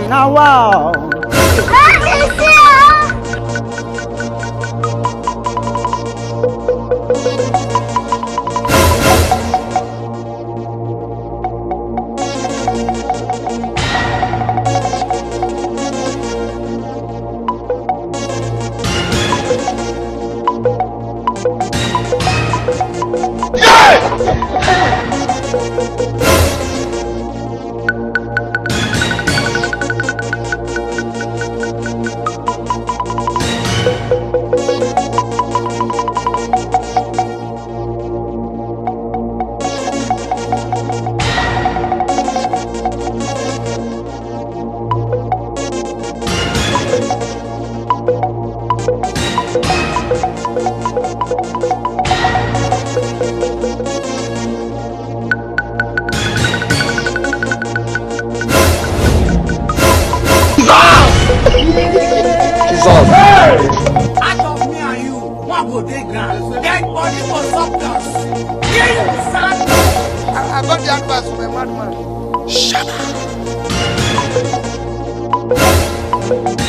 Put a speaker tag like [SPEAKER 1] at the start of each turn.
[SPEAKER 1] Now wow.
[SPEAKER 2] Out of me and you, one go take ground. Dead body for substance. Kill son.
[SPEAKER 3] I got the advice from a madman. Shut up.